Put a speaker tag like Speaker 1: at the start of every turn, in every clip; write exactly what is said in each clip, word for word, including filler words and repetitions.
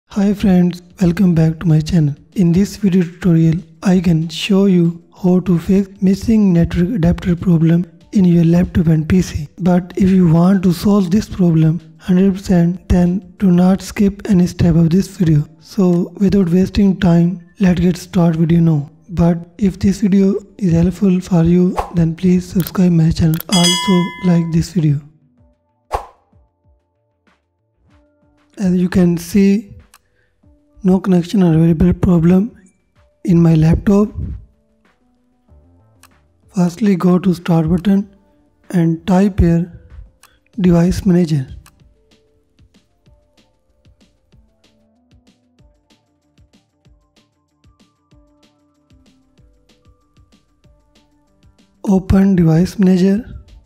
Speaker 1: Hi friends, welcome back to my channel. In this video tutorial, I can show you how to fix missing network adapter problem in your laptop and P C. But if you want to solve this problem one hundred percent, then do not skip any step of this video. So without wasting time, let's get started video now. But if this video is helpful for you, then please subscribe my channel. Also like this video. As you can see, no connection or available problem in my laptop. Firstly, go to start button and type here device manager. Open device manager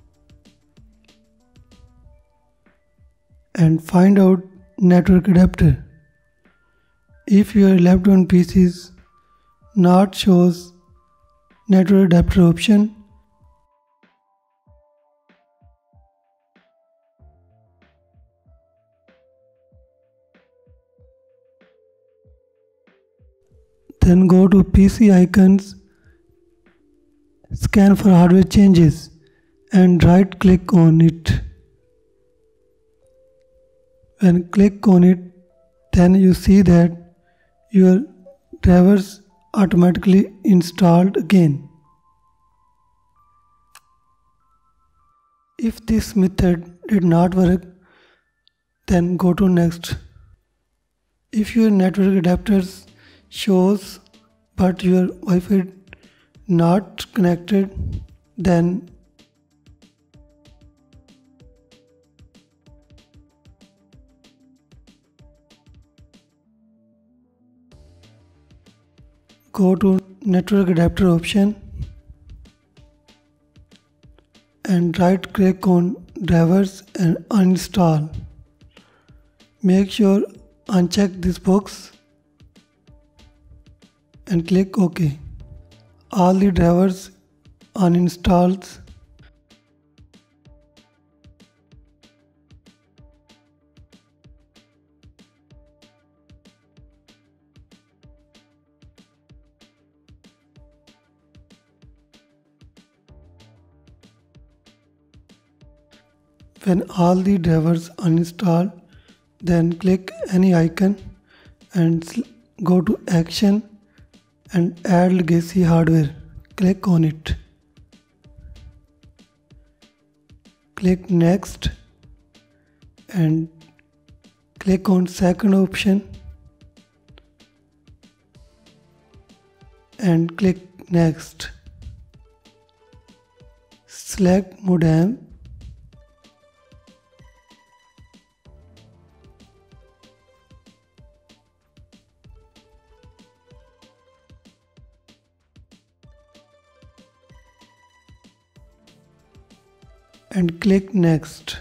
Speaker 1: and find out network adapter. If your laptop and P C's not shows network adapter option, then go to P C icons, scan for hardware changes and right click on it. When click on it, then you see that your drivers automatically installed again. If this method did not work, then go to next. If your network adapters shows but your Wi-Fi not connected, then go to network adapter option and right click on drivers and uninstall. Make sure uncheck this box and click OK. All the drivers uninstalls. When all the drivers uninstall, then click any icon and go to action and add legacy hardware. Click on it. Click next and click on second option and click next. Select modem and click next.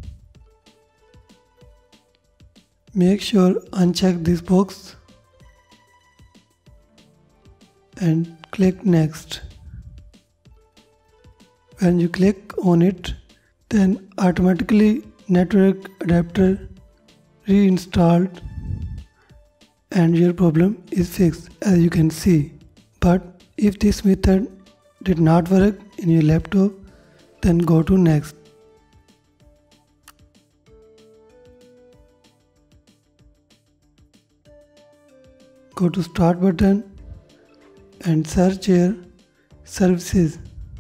Speaker 1: Make sure uncheck this box and click next. When you click on it, then automatically network adapter reinstalled and your problem is fixed, as you can see. But if this method did not work in your laptop, then go to next. Go to start button and search here services.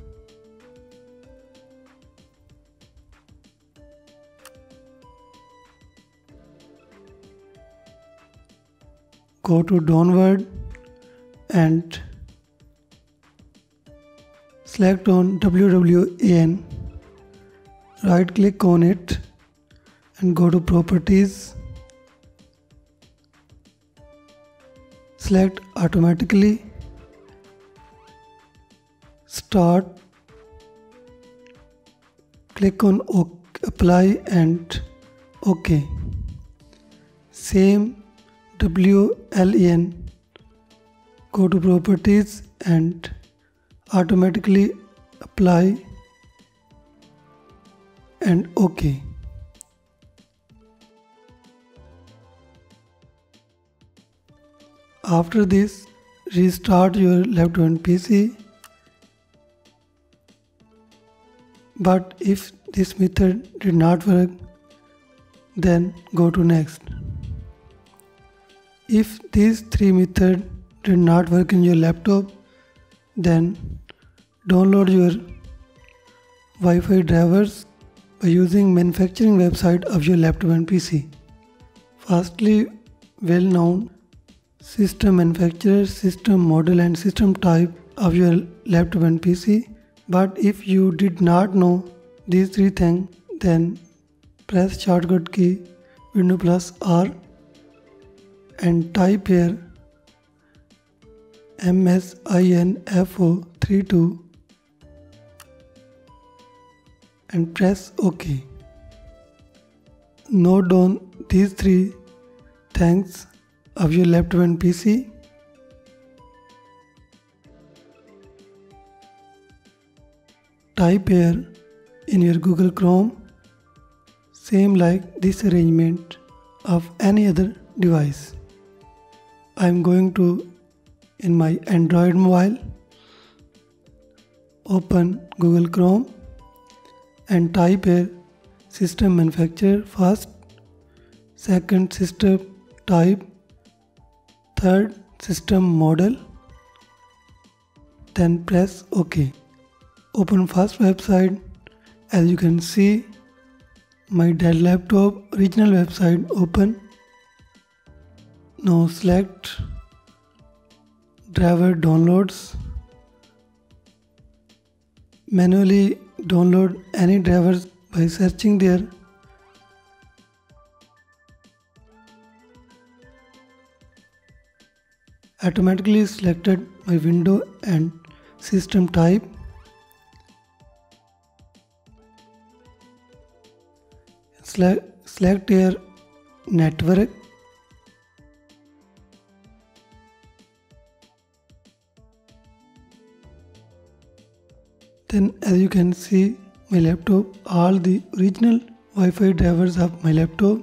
Speaker 1: Go to downward and select on W W A N, right click on it and go to properties, select automatically, start, click on OK, apply and OK. Same W L A N, go to properties and automatically apply and OK. After this, restart your laptop and P C. But if this method did not work, then go to next. If these three methods did not work in your laptop, then download your Wi-Fi drivers by using manufacturing website of your laptop and P C. Firstly, well-known system manufacturer, system model and system type of your laptop and P C. But if you did not know these three things, then press shortcut key Windows plus R and type here M S I N F O thirty-two and press OK. Note down these three things of your laptop and P C. Type here in your Google Chrome, same like this arrangement of any other device. I am going to in my Android mobile, open Google Chrome and type here system manufacturer first, second system type, third system model, then press OK. Open first website. As you can see, my Dell laptop original website open. Now select driver downloads. Manually download any drivers by searching there. Automatically selected my window and system type. Select, select here network. Then as you can see my laptop, all the original Wi-Fi drivers of my laptop.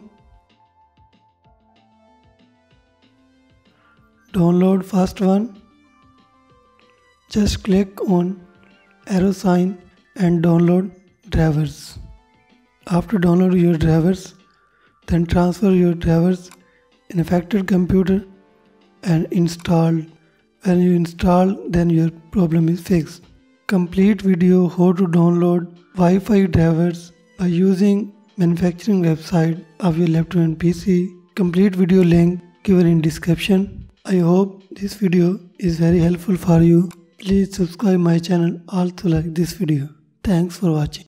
Speaker 1: Download first one. Just click on arrow sign and download drivers. After download your drivers, then transfer your drivers in affected computer and install. When you install, then your problem is fixed. Complete video how to download Wi-Fi drivers by using manufacturing website of your laptop and P C. Complete video link given in description. I hope this video is very helpful for you. Please subscribe my channel. Also like this video. Thanks for watching.